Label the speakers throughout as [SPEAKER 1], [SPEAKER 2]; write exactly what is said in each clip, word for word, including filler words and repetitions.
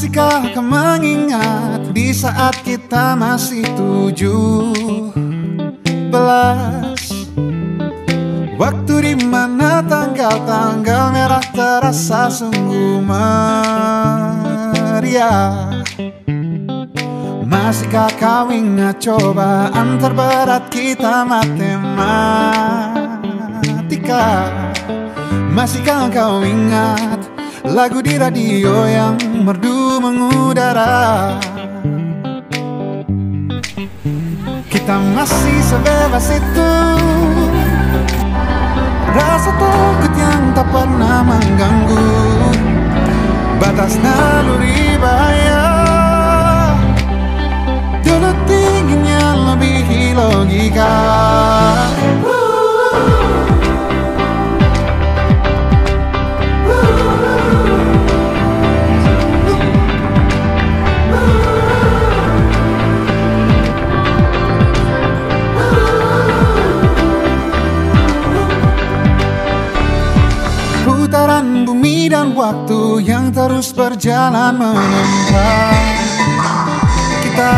[SPEAKER 1] Masihkah kau mengingat di saat kita masih tujuh belas, waktu di mana tanggal-tanggal merah terasa sungguh meriah. Masihkah kau ingat cobaan terberat kita matematika? Masihkah kau ingat lagu di radio yang merdu mengudara? Kita masih sebebas itu, rasa takut yang tak pernah mengganggu batas naluri bahaya. Dulu tingginya lebih logika. Putaran bumi dan waktu yang terus berjalan menempa kita.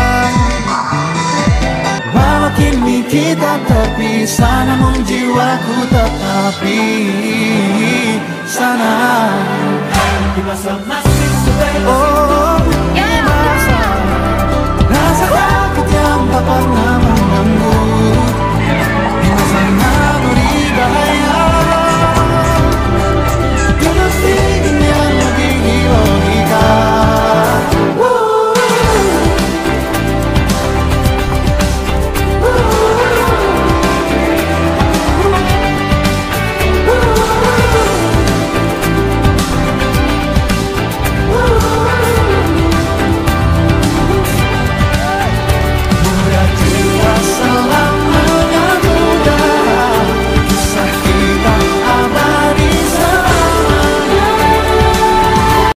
[SPEAKER 1] Walau kini kita terpisah, namun jiwaku tetap di sana. Di masa-masa